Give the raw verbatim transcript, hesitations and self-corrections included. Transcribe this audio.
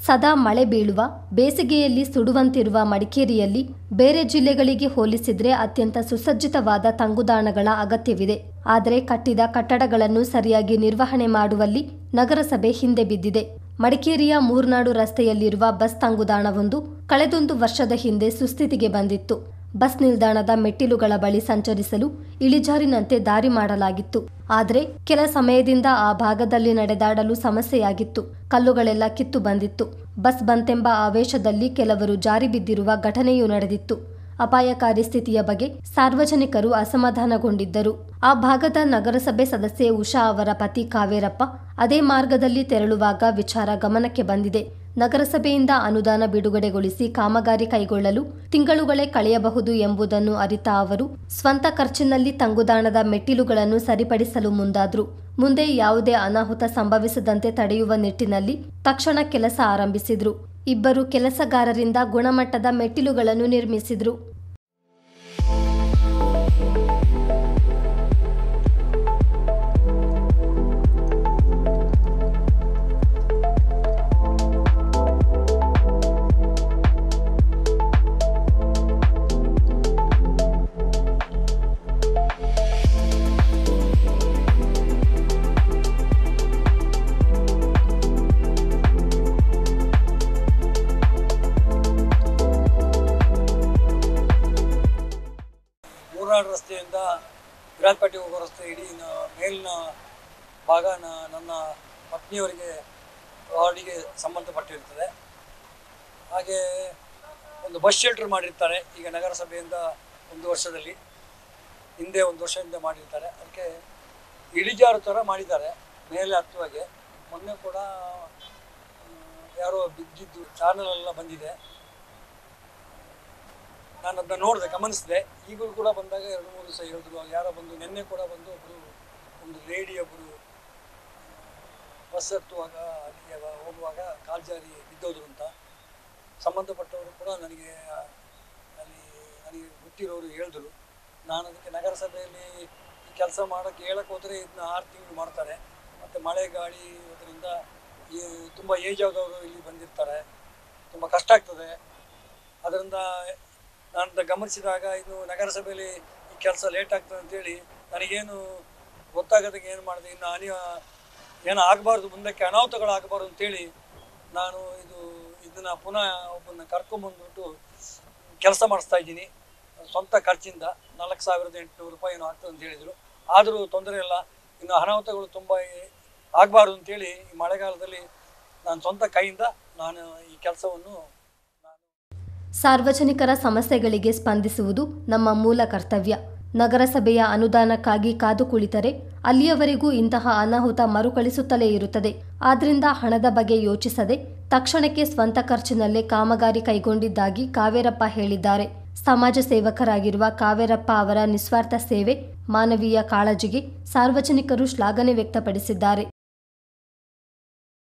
ಸದಾ ಮಳೆ ಬೀಳುವ, ಬೇಸಿಗೆಯಲ್ಲಿ ಸುಡುವಂತಿರುವ ಮಡಿಕೇರಿಯಲ್ಲಿ ಬೇರೆ ಜಿಲ್ಲೆಗಳಿಗೆ ಹೋಲಿಸಿದ್ರೆ ಅತ್ಯಂತ ಸುಸಜ್ಜಿತವಾದ ತಂಗುದಾಣಗಳ ಅಗತ್ಯವಿದೆ. ಆದರೆ ಕಟ್ಟಿದ ಕಟ್ಟಡಗಳನ್ನು ಸರಿಯಾಗಿ ನಿರ್ವಹಣೆ ಮಾಡುವಲ್ಲಿ ನಗರಸಭೆ ಹಿಂದೆ ಬಿದ್ದಿದೆ. ಮಡಿಕೇರಿಯ ಮೂರ್ನಾಡು ರಸ್ತೆಯಲ್ಲಿರುವ ಬಸ್ ತಂಗುದಾಣವೊಂದು ಕಳೆದೊಂದು ವರ್ಷದ ಹಿಂದೆ ಸುಸ್ಥಿತಿಗೆ ಬಂದಿತ್ತು. ಬಸ್ ನಿಲ್ದಾಣದ ಮೆಟ್ಟಿಲುಗಳ ಬಳಿ ಸಂಚರಿಸಲು ಇಳಿಜಾರಿನಂತೆ ದಾರಿ ಮಾಡಲಾಗಿತ್ತು. ಆದರೆ ಕೆಲ ಸಮಯದಿಂದ ಆ ಭಾಗದಲ್ಲಿ ನಡೆದಾಡಲು ಸಮಸ್ಯೆಯಾಗಿತ್ತು. ಕಲ್ಲುಗಳೆಲ್ಲ ಕಿತ್ತು ಬಂದಿತ್ತು. ಬಸ್ ಬಂತೆಂಬ ಆವೇಶದಲ್ಲಿ ಕೆಲವರು ಜಾರಿ ಬಿದ್ದಿರುವ ಘಟನೆಯೂ ನಡೆದಿತ್ತು. ಅಪಾಯಕಾರಿ ಸ್ಥಿತಿಯ ಬಗ್ಗೆ ಸಾರ್ವಜನಿಕರು ಅಸಮಾಧಾನಗೊಂಡಿದ್ದರು. ಆ ಭಾಗದ ನಗರಸಭೆ ಸದಸ್ಯೆ ಉಷಾ ಅವರ ಪತಿ ಕಾವೇರಪ್ಪ ಅದೇ ಮಾರ್ಗದಲ್ಲಿ ತೆರಳುವಾಗ ವಿಚಾರ ಗಮನಕ್ಕೆ ಬಂದಿದೆ. ನಗರಸಭೆಯಿಂದ ಅನುದಾನ ಬಿಡುಗಡೆಗೊಳಿಸಿ ಕಾಮಗಾರಿ ಕೈಗೊಳ್ಳಲು ತಿಂಗಳುಗಳೇ ಕಳೆಯಬಹುದು ಎಂಬುದನ್ನು ಅರಿತ ಅವರು ಸ್ವಂತ ಖರ್ಚಿನಲ್ಲಿ ತಂಗುದಾಣದ ಮೆಟ್ಟಿಲುಗಳನ್ನು ಸರಿಪಡಿಸಲು ಮುಂದಾದ್ರು. ಮುಂದೆ ಯಾವುದೇ ಅನಾಹುತ ಸಂಭವಿಸದಂತೆ ತಡೆಯುವ ನಿಟ್ಟಿನಲ್ಲಿ ತಕ್ಷಣ ಕೆಲಸ ಆರಂಭಿಸಿದ್ರು. ಇಬ್ಬರು ಕೆಲಸಗಾರರಿಂದ ಗುಣಮಟ್ಟದ ಮೆಟ್ಟಿಲುಗಳನ್ನು ನಿರ್ಮಿಸಿದ್ರು. ಮೂರ್ನಾಡು ರಸ್ತೆಯಿಂದ ವಿರಾಜಪೇಟೆ ಹೋಗುವ ರಸ್ತೆ ಇಡೀ ಮೇಲಿನ ಭಾಗ ನನ್ನ ಪತ್ನಿಯವರಿಗೆ ವಾರ್ಡಿಗೆ ಸಂಬಂಧಪಟ್ಟಿರ್ತದೆ. ಹಾಗೆ ಒಂದು ಬಸ್ ಶೆಲ್ಟರ್ ಮಾಡಿರ್ತಾರೆ. ಈಗ ನಗರಸಭೆಯಿಂದ ಒಂದು ವರ್ಷದಲ್ಲಿ ಹಿಂದೆ ಒಂದು ವರ್ಷದಿಂದ ಮಾಡಿರ್ತಾರೆ. ಅದಕ್ಕೆ ಇಳಿಜಾರು ಥರ ಮಾಡಿದ್ದಾರೆ ಮೇಲೆ ಹತ್ತುವಾಗೆ. ಮೊನ್ನೆ ಕೂಡ ಯಾರೋ ಬಿದ್ದಿದ್ದು ಚಾನಲೆಲ್ಲ ಬಂದಿದೆ. ನಾನು ಅದನ್ನ ನೋಡಿದೆ, ಗಮನಿಸಿದೆ. ಈಗಲೂ ಕೂಡ ಬಂದಾಗ ಎರಡು ಮೂರು ದಿವಸ ಹೇಳಿದ್ರು. ಯಾರೋ ಬಂದು ನಿನ್ನೆ ಕೂಡ ಬಂದು ಒಬ್ಬರು ಒಂದು ಲೇಡಿ ಒಬ್ಬರು ಬಸ್ ಹತ್ತುವಾಗ ಅಲ್ಲಿಗೆ ಹೋಗುವಾಗ ಕಾಲ್ಜಾರಿ ಬಿದ್ದೋದ್ರು ಅಂತ ಸಂಬಂಧಪಟ್ಟವರು ಕೂಡ ನನಗೆ ಅಲ್ಲಿ ನನಗೆ ಗೊತ್ತಿರೋರು ಹೇಳಿದ್ರು. ನಾನು ಅದಕ್ಕೆ ನಗರಸಭೆಯಲ್ಲಿ ಈ ಕೆಲಸ ಮಾಡೋಕ್ಕೆ ಹೇಳಕ್ಕೆ ಹೋದರೆ ಇದನ್ನ ಆರು ತಿಂಗಳು ಮಾಡ್ತಾರೆ. ಮತ್ತು ಮಳೆ ಗಾಳಿ ಅದರಿಂದ ಈ ತುಂಬ ಏಜ್ ಆದವರು ಇಲ್ಲಿ ಬಂದಿರ್ತಾರೆ. ತುಂಬ ಕಷ್ಟ ಆಗ್ತದೆ. ಅದರಿಂದ ನಾನು ಗಮನಿಸಿದಾಗ ಇದು ನಗರಸಭೆಯಲ್ಲಿ ಈ ಕೆಲಸ ಲೇಟ್ ಆಗ್ತದೆ ಅಂತೇಳಿ ನನಗೇನು ಗೊತ್ತಾಗೋದಕ್ಕೆ ಏನು ಮಾಡಿದೆ, ಇನ್ನು ಅನಿ ಏನೋ ಆಗಬಾರ್ದು, ಮುಂದಕ್ಕೆ ಅನಾಹುತಗಳಾಗಬಾರ್ದು ಅಂತೇಳಿ ನಾನು ಇದು ಇದನ್ನು ಪುನಃ ಒಬ್ಬನ್ನ ಕರ್ಕೊಂಬಂದ್ಬಿಟ್ಟು ಕೆಲಸ ಮಾಡಿಸ್ತಾ ಇದ್ದೀನಿ. ಸ್ವಂತ ಖರ್ಚಿಂದ ನಾಲ್ಕು ಸಾವಿರದ ಎಂಟುನೂರು ರೂಪಾಯಿ ಏನೋ ಆಗ್ತದೆ ಅಂತ ಹೇಳಿದರು. ಆದರೂ ತೊಂದರೆ ಇಲ್ಲ, ಇನ್ನು ಅನಾಹುತಗಳು ತುಂಬ ಆಗಬಾರ್ದು ಅಂತೇಳಿ ಈ ಮಳೆಗಾಲದಲ್ಲಿ ನಾನು ಸ್ವಂತ ಕೈಯಿಂದ ನಾನು ಈ ಕೆಲಸವನ್ನು ಸಾರ್ವಜನಿಕರ ಸಮಸ್ಯೆಗಳಿಗೆ ಸ್ಪಂದಿಸುವುದು ನಮ್ಮ ಮೂಲ ಕರ್ತವ್ಯ. ನಗರಸಭೆಯ ಅನುದಾನಕ್ಕಾಗಿ ಕಾದು ಕುಳಿತರೆ ಅಲ್ಲಿಯವರೆಗೂ ಇಂತಹ ಅನಾಹುತ ಮರುಕಳಿಸುತ್ತಲೇ ಇರುತ್ತದೆ. ಆದ್ರಿಂದ ಹಣದ ಬಗ್ಗೆ ಯೋಚಿಸದೆ ತಕ್ಷಣಕ್ಕೆ ಸ್ವಂತ ಖರ್ಚಿನಲ್ಲೇ ಕಾಮಗಾರಿ ಕೈಗೊಂಡಿದ್ದಾಗಿ ಕಾವೇರಪ್ಪ ಹೇಳಿದ್ದಾರೆ. ಸಮಾಜ ಸೇವಕರಾಗಿರುವ ಕಾವೇರಪ್ಪ ಅವರ ನಿಸ್ವಾರ್ಥ ಸೇವೆ, ಮಾನವೀಯ ಕಾಳಜಿಗೆ ಸಾರ್ವಜನಿಕರು ಶ್ಲಾಘನೆ ವ್ಯಕ್ತಪಡಿಸಿದ್ದಾರೆ.